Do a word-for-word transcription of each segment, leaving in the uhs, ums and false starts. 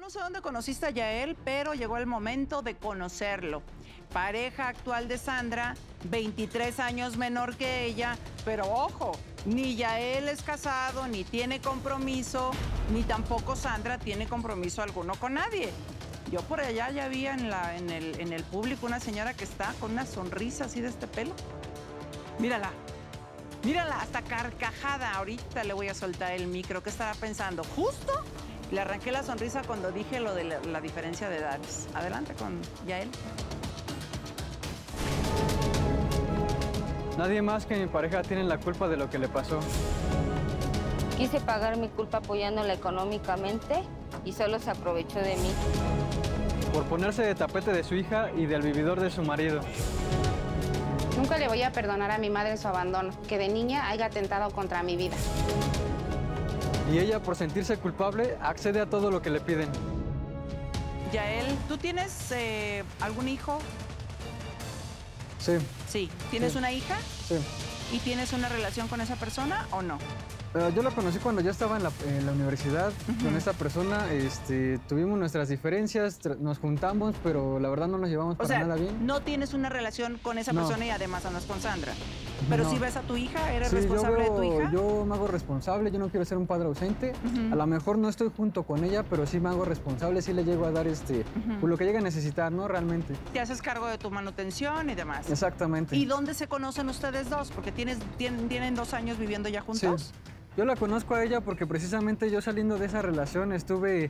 no sé dónde conociste a Yael, pero llegó el momento de conocerlo. Pareja actual de Sandra, veintitrés años menor que ella, pero ojo, ni Yael es casado, ni tiene compromiso, ni tampoco Sandra tiene compromiso alguno con nadie. Yo por allá ya vi en, la, en, el, en el público una señora que está con una sonrisa así de este pelo. Mírala. Mírala, hasta carcajada. Ahorita le voy a soltar el micro. ¿Qué estará pensando? Justo le arranqué la sonrisa cuando dije lo de la, la diferencia de edades. Adelante con Yael. Nadie más que mi pareja tiene la culpa de lo que le pasó. Quise pagar mi culpa apoyándola económicamente y solo se aprovechó de mí. Por ponerse de tapete de su hija y del vividor de su marido. Nunca le voy a perdonar a mi madre su abandono, que de niña haya atentado contra mi vida. Y ella, por sentirse culpable, accede a todo lo que le piden. Yael, ¿tú tienes eh, algún hijo? Sí. Sí. ¿Tienes Sí. una hija? Sí. ¿Y tienes una relación con esa persona o no? Uh, yo la conocí cuando ya estaba en la, en la universidad. Uh-huh. Con esta persona este, tuvimos nuestras diferencias, nos juntamos, pero la verdad no nos llevamos o para sea, nada bien. No tienes una relación con esa no. persona y además andas con Sandra. Pero no. si ves a tu hija, ¿eres sí, responsable yo veo, de tu hija? Yo me hago responsable, yo no quiero ser un padre ausente. Uh-huh. A lo mejor no estoy junto con ella, pero sí me hago responsable, sí le llego a dar este, uh-huh. pues lo que llegue a necesitar, ¿no? Realmente. Te haces cargo de tu manutención y demás. Exactamente. ¿Y dónde se conocen ustedes dos? Porque tienes, tienen, tienen dos años viviendo ya juntos. Sí. Yo la conozco a ella porque precisamente yo saliendo de esa relación estuve...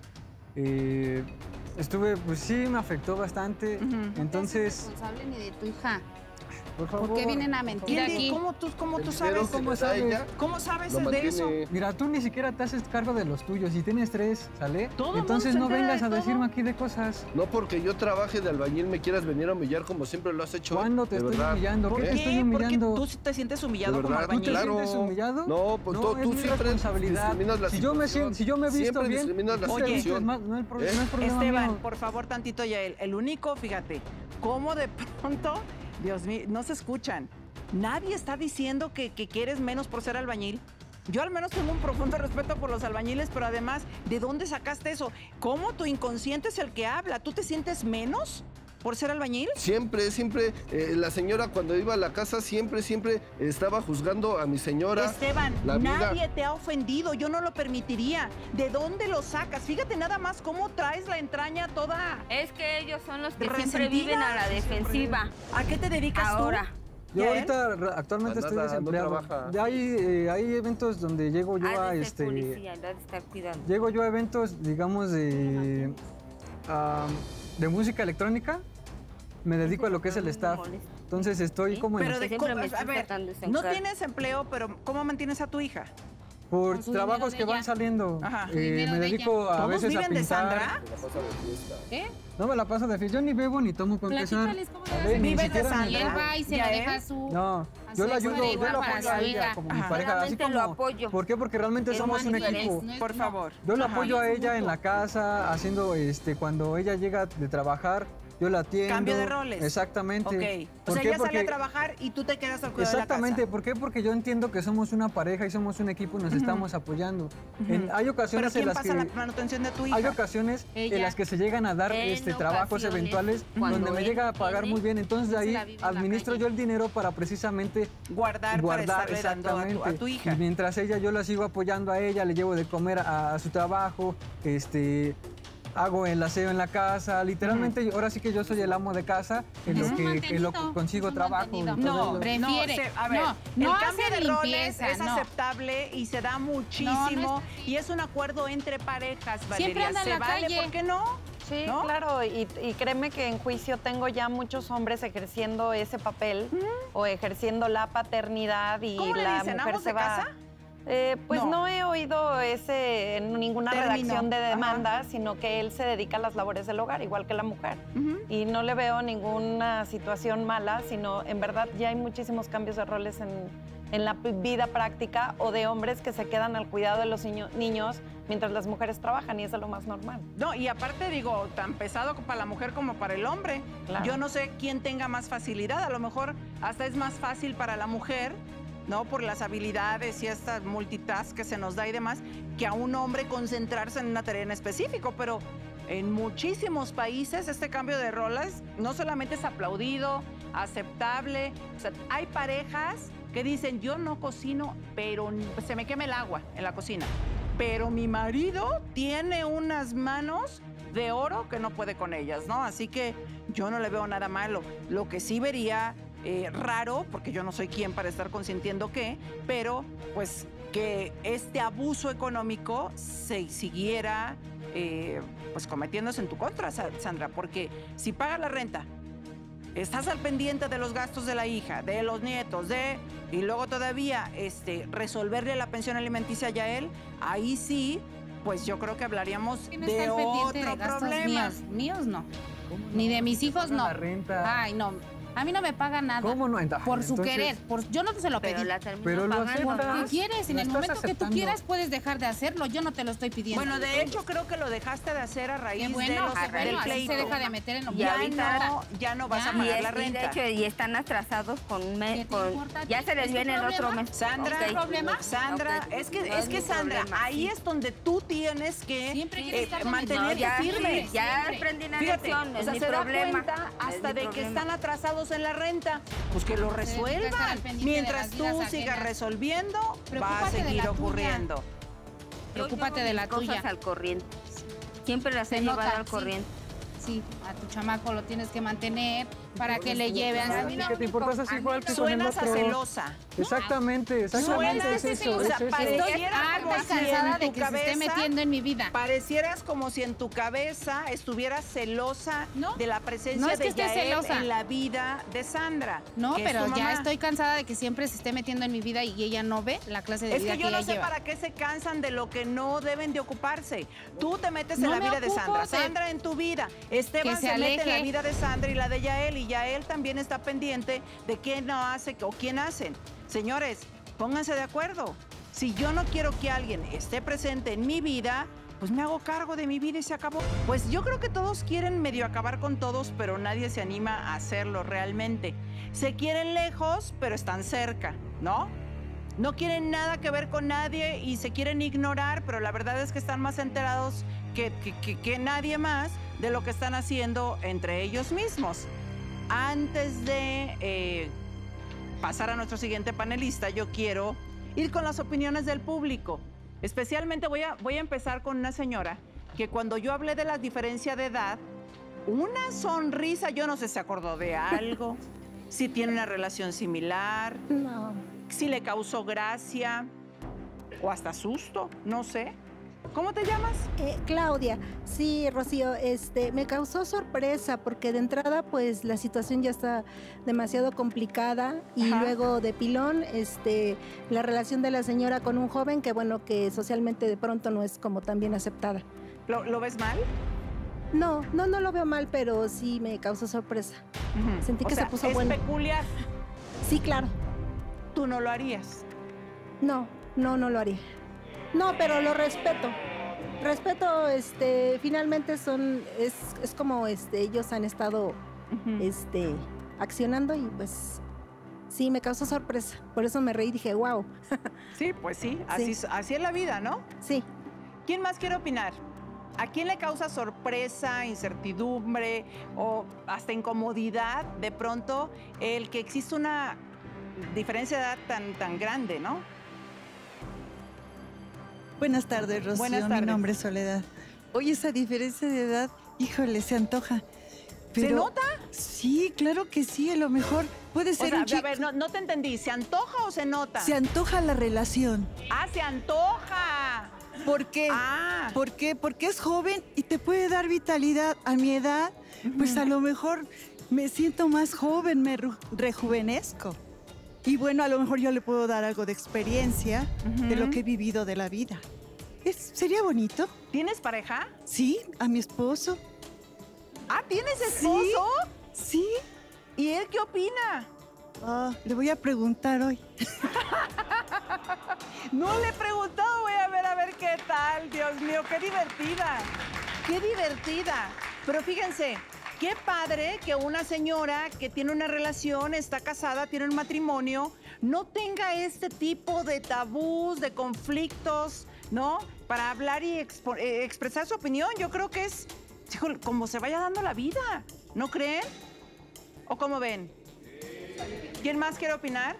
Eh, estuve, pues sí, me afectó bastante. Uh-huh. Entonces... No eres responsable ni de tu hija. Por favor. ¿Por qué vienen a mentir aquí? ¿Cómo tú, cómo tú sabes? ¿Cómo sabes? ¿Cómo sabes de eso? Mira, tú ni siquiera te haces cargo de los tuyos y tienes tres, ¿sale? ¿Todo Entonces no vengas a todo? decirme aquí de cosas. No porque yo trabaje de albañil me quieras venir a humillar como siempre lo has hecho. ¿Cuándo te de estoy verdad. humillando? ¿Por ¿Qué qué? te estoy humillando? Porque tú te sientes humillado ¿De como verdad? albañil. ¿Tú te Claro. sientes humillado? No, pues no, tú, es tú mi siempre responsabilidad. discriminas la si yo me situación. si yo me he visto Siempre bien, discriminas la Oye, situación. no, no, el pro ¿Eh? no es problema Esteban, mío. por favor, tantito Yael. El único, fíjate, cómo de pronto, Dios mío, no se escuchan. Nadie está diciendo que, que quieres menos por ser albañil. Yo al menos tengo un profundo respeto por los albañiles, pero además, ¿de dónde sacaste eso? ¿Cómo tu inconsciente es el que habla? ¿Tú te sientes menos por ser albañil? Siempre, siempre, eh, la señora cuando iba a la casa, siempre, siempre estaba juzgando a mi señora. Esteban, la vida. nadie te ha ofendido, yo no lo permitiría. ¿De dónde lo sacas? Fíjate nada más cómo traes la entraña toda. Es que ellos son los que siempre resentida. viven a la defensiva. ¿A qué te dedicas Ahora. tú? Yo ¿Yael? ahorita re- actualmente Nada, estoy no desempleado. trabaja. Ya hay, eh, hay eventos donde llego yo Ha a de ser este policía, ha de estar cuidando. llego yo a eventos, digamos, de ah, de música electrónica. Me dedico a lo que es el staff. Entonces estoy ¿Sí? como en Pero de Siempre cómo, me a estoy ver, sacando ese no encargo. tienes empleo, pero ¿cómo mantienes a tu hija? por Con su trabajos dinero que de van ella. saliendo. Ajá. Eh, Su dinero me de dedico ella. a ¿Todos veces a viven de pintar. Sandra? ¿Eh? No me la paso de fiesta. Yo ni bebo ni tomo con empezar. Platícales cómo le A hace. ver, ni ¿Vives de siquiera me Sandra? Y él drogo. va y se ¿Ya la él? deja a su... No, a yo su la ayudo, yo igual la para apoyo su a ella hija. como Ajá. mi pareja. Así Solamente como, lo apoyo. ¿Por qué? Porque realmente Es somos un más equipo. diferente. No es- Por no. favor. Yo la Ajá. apoyo a Es ella en mutuo. la casa, haciendo, este, cuando ella llega de trabajar, yo la atiendo. Cambio de roles. Exactamente. Ok. O ¿Por sea, qué? ella sale Porque- a trabajar y tú te quedas al cuidado Exactamente, de la casa. ¿por qué? Porque yo entiendo que somos una pareja y somos un equipo y nos estamos apoyando. En- hay Pero ocasiones ¿quién en las pasa que la manutención de tu hija? hay ocasiones Ella. en las que se llegan a dar En este, trabajos ocasiones, eventuales cuando donde me él llega a pagar tiene, muy bien. Entonces de él se ahí la vive en la administro calle. yo el dinero para precisamente Guardar, guardar para estarle dando a tu, exactamente. a tu hija. Y mientras ella yo la sigo apoyando a ella, le llevo de comer a, a su trabajo, este hago el aseo en la casa, literalmente yo- ahora sí que yo soy el amo de casa en Es lo un que, en lo que mantenido, consigo es un trabajo. y mantenido. todo No, eso. Prefiere. no, se- a ver, No, no el cambio hace de roles limpieza, es no. aceptable y se da muchísimo No, no y es un acuerdo entre parejas, Valeria. Siempre anda en ¿Se la vale? calle. ¿Por qué no? Sí, ¿No? claro, y, y créeme que en juicio tengo ya muchos hombres ejerciendo ese papel o ejerciendo la paternidad y ¿Cómo le la dicen, mujer amos se de va. casa? Eh, pues No. no. he oído ese en ninguna Término. redacción de Ajá. demanda, sino que él se dedica a las labores del hogar, igual que la mujer. Y no le veo ninguna situación mala, sino en verdad ya hay muchísimos cambios de roles en, en la vida práctica o de hombres que se quedan al cuidado de los niño- niños mientras las mujeres trabajan y es de lo más normal. No, y aparte digo, tan pesado para la mujer como para el hombre. Claro. Yo no sé quién tenga más facilidad, a lo mejor hasta es más fácil para la mujer, ¿no? Por las habilidades y esta multitask que se nos da y demás, que a un hombre concentrarse en una tarea en específico, pero en muchísimos países este cambio de roles no solamente es aplaudido, aceptable. O sea, hay parejas que dicen, yo no cocino, pero se me quema el agua en la cocina. Pero mi marido tiene unas manos de oro que no puede con ellas, ¿no? Así que yo no le veo nada malo. Lo que sí vería eh, raro, porque yo no soy quien para estar consintiendo qué, pero pues que este abuso económico se siguiera eh, pues cometiéndose en tu contra, Sandra, porque si pagas la renta, estás al pendiente de los gastos de la hija, de los nietos, de y luego todavía este, resolverle la pensión alimenticia a Yael, ahí sí, pues yo creo que hablaríamos ¿Quién de está al pendiente otro de gastos problema. míos? Míos no. Ni de mis hijos no. La renta. Ay, no. A mí no me paga nada. ¿Cómo no? Entonces- Por su querer. Por, yo no te se lo pedí. Pero la termino Pero lo pagando. aceptas. ¿Qué quieres? En Lo el estás momento que tú aceptando. quieras puedes dejar de hacerlo. Yo no te lo estoy pidiendo. Bueno, de hecho creo que lo dejaste de hacer a raíz Qué de bueno, los, qué del bueno, así pleito. se deja de meter en lo Y que Ya ahorita- no, ya no vas Ya. a Y, pagar es- la y de renta. hecho, y están atrasados con... Me, ¿Qué te con importa a ti? ya se les ¿Es tu viene el otro problema? mes. Sandra, Ok. problema? Sandra, Ok. es que, No es es que mi Sandra, problema, ahí sí. es donde tú tienes que Siempre quieres eh, estar de mantenerte No, ya, firme. sí, ya Siempre. aprendí la Fíjate, lección, o es sea, mi se da problema. cuenta es hasta mi de que problema. están atrasados en la renta, pues que lo tiene que estar al resuelvan. pendiente Mientras de tú las vidas sigas ajenas. resolviendo, va a Preocúpate de seguir la tuya. ocurriendo. Yo Preocúpate llevo de la mis cosas tuya. al corriente. Siempre las he Se llevado nota, al sí. corriente. Sí, a tu chamaco lo tienes que mantener para que le lleven. A mí ¿Y no que te me importas importa. así igual que con el Suenas a otro? celosa. Exactamente, exactamente. Suenas, Es eso, o sea, es eso. parece- Estoy Pareciera como harta y si cansada en de tu que se esté cabeza- metiendo en mi vida. Parecieras como si en tu cabeza estuvieras celosa No, de la presencia no es que de esté Yael celosa. en la vida de Sandra. No, que es pero tu ya mamá. estoy cansada de que siempre se esté metiendo en mi vida y ella no ve la clase de Es vida que que, yo no ella sé lleva. para qué se cansan de lo que no deben de ocuparse. Tú te metes en No la me vida de ocupo Sandra, de- Sandra en tu vida. Esteban Que se, se mete en la aleje. vida de Sandra y la de Yael, y Yael también está pendiente de qué no hace o quién hacen. Señores, pónganse de acuerdo. Si yo no quiero que alguien esté presente en mi vida, pues me hago cargo de mi vida y se acabó. Pues yo creo que todos quieren medio acabar con todos, pero nadie se anima a hacerlo realmente. Se quieren lejos, pero están cerca, ¿no? No quieren nada que ver con nadie y se quieren ignorar, pero la verdad es que están más enterados que, que- que- que nadie más de lo que están haciendo entre ellos mismos. Antes de eh, pasar a nuestro siguiente panelista, yo quiero ir con las opiniones del público. Especialmente voy a, voy a empezar con una señora que cuando yo hablé de la diferencia de edad, una sonrisa, yo no sé si se acordó de algo, si tiene una relación similar, No. si le causó gracia o hasta susto, no sé. ¿Cómo te llamas? Eh, Claudia, sí, Rocío, este, me causó sorpresa porque de entrada, pues la situación ya está demasiado complicada y Ajá. luego de pilón, este, la relación de la señora con un joven que, bueno, que socialmente de pronto no es como tan bien aceptada. ¿Lo, lo ves mal? No, no, no lo veo mal, pero sí me causó sorpresa. Ujú. Sentí O que se sea, puso es bueno. peculiar. Sí, claro. Tú no lo harías. No, no, no lo haría. No, pero lo respeto. Respeto, este, finalmente son, es, es como, este, ellos han estado, Ujú. este, accionando y pues, sí, me causó sorpresa. Por eso me reí y dije, wow, Sí, pues sí, así, Sí. así es la vida, ¿no? sí. ¿Quién más quiere opinar? ¿A quién le causa sorpresa, incertidumbre o hasta incomodidad de pronto el que existe una diferencia de edad tan, tan grande, ¿no? Buenas tardes, Rocío. Buenas Mi tardes. nombre es Soledad. Oye, esa diferencia de edad, híjole, se antoja. ¿Se Pero- nota? Sí, claro que sí, a lo mejor puede O ser sea, un a chico. ver, no, no te entendí. ¿Se antoja o se nota? Se antoja la relación. ¡Ah, se antoja! ¿Por qué? Ah, ¿Por qué? Porque es joven y te puede dar vitalidad. A mi edad, pues a lo mejor me siento más joven, me ru- rejuvenezco. Y bueno, a lo mejor yo le puedo dar algo de experiencia de lo Ujú. que he vivido de la vida. Es, ¿Sería bonito? ¿tienes pareja? Sí, a mi esposo. Ah, ¿tienes esposo? Sí. ¿Y él qué opina? Ah, le voy a preguntar hoy. No le he preguntado, voy a ver a ver qué tal. Dios mío, qué divertida. Qué divertida. Pero fíjense, qué padre que una señora que tiene una relación, está casada, tiene un matrimonio, no tenga este tipo de tabús, de conflictos, ¿no? Para hablar y expo- eh, expresar su opinión. Yo creo que es Híjole, como se vaya dando la vida, ¿no creen? ¿O cómo ven? ¿Quién más quiere opinar?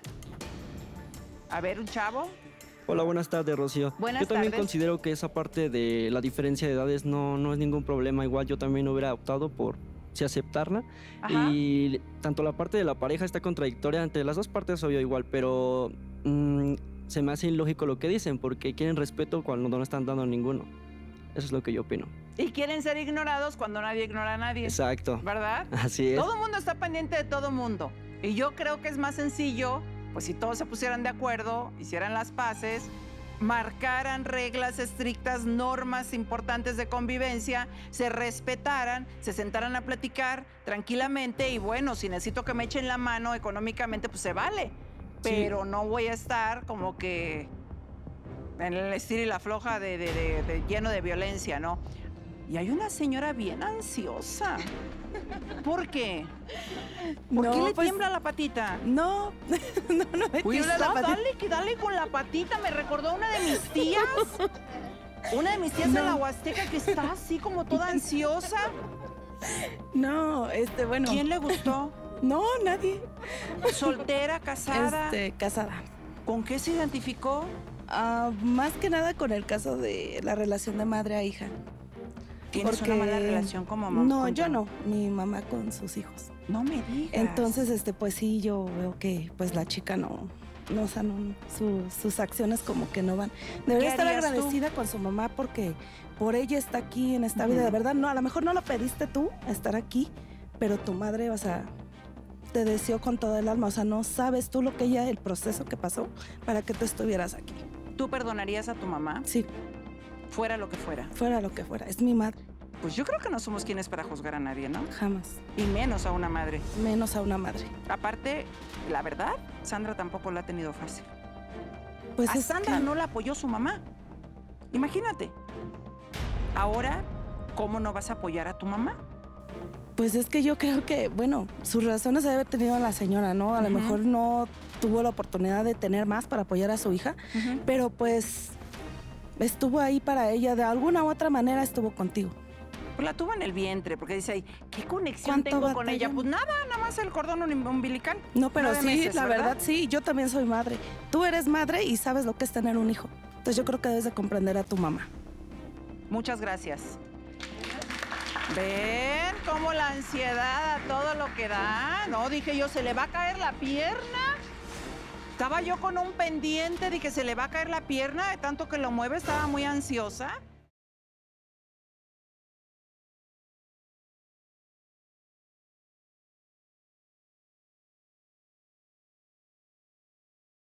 A ver, un chavo. Hola, buenas tardes, Rocío. Buenas yo también tardes. considero que esa parte de la diferencia de edades no, no es ningún problema. Igual yo también hubiera optado por sí aceptarla. Ajá. Y tanto la parte de la pareja está contradictoria. Entre las dos partes obvio igual, pero mm, se me hace ilógico lo que dicen porque quieren respeto cuando no están dando ninguno. Eso es lo que yo opino. Y quieren ser ignorados cuando nadie ignora a nadie. Exacto. ¿Verdad? Así es. Todo el mundo está pendiente de todo el mundo. Y yo creo que es más sencillo, pues si todos se pusieran de acuerdo, hicieran las paces, marcaran reglas estrictas, normas importantes de convivencia, se respetaran, se sentaran a platicar tranquilamente y bueno, si necesito que me echen la mano económicamente, pues se vale. Pero sí, no voy a estar como que en el estilo y la floja de, de, de, de lleno de violencia, ¿no? Y hay una señora bien ansiosa. ¿Por qué? ¿Por No, qué le pues, tiembla la patita? No, no, no me Uy, tiembla la patita. dale, que dale con la patita. Me recordó a una de mis tías. Una de mis tías No. de la Huasteca que está así como toda ansiosa. No, este, bueno. ¿Quién le gustó? No, nadie. ¿Soltera, casada? Este, casada. ¿Con qué se identificó? Ah, más que nada con el caso de la relación de madre a hija. ¿Tienes Porque- una mala relación con mamá? No, con yo tu- no. Mi mamá con sus hijos. No me digas. Entonces, este, pues sí, yo veo que pues la chica no, no, o sea, no, su- sus acciones como que no van. Debería ¿Qué estar harías tú? agradecida con su mamá porque por ella está aquí en esta vida. Ujú. De verdad, no, a lo mejor no lo pediste tú, estar aquí, pero tu madre, o sea, te deseó con todo el alma. O sea, no sabes tú lo que ella, el proceso que pasó para que tú estuvieras aquí. ¿Tú perdonarías a tu mamá? Sí, Fuera lo que fuera. fuera lo que fuera. Es mi madre, Pues yo creo que no somos quienes para juzgar a nadie, ¿no? jamás. Y menos a una madre. Menos a una madre. Aparte, la verdad, Sandra tampoco la ha tenido fácil. Pues a es Sandra que- no la apoyó su mamá. Imagínate. Ahora, ¿cómo no vas a apoyar a tu mamá? Pues es que yo creo que, bueno, sus razones debe haber tenido la señora, ¿no? A lo Ujú. mejor no tuvo la oportunidad de tener más para apoyar a su hija, pero pues estuvo ahí para ella, de alguna u otra manera estuvo contigo. Pues la tuvo en el vientre, porque dice ahí, ¿qué conexión ¿Cuánto tengo con ella? batallan? Pues nada, nada más el cordón um- umbilical. No, pero Nueve sí, meses, la ¿verdad? verdad sí, yo también soy madre. Tú eres madre y sabes lo que es tener un hijo. Entonces yo creo que debes de comprender a tu mamá. Muchas gracias. ¿Ven cómo la ansiedad a todo lo que da? No, dije yo, ¿se le va a caer la pierna? Estaba yo con un pendiente de que se le va a caer la pierna, de tanto que lo mueve, estaba muy ansiosa.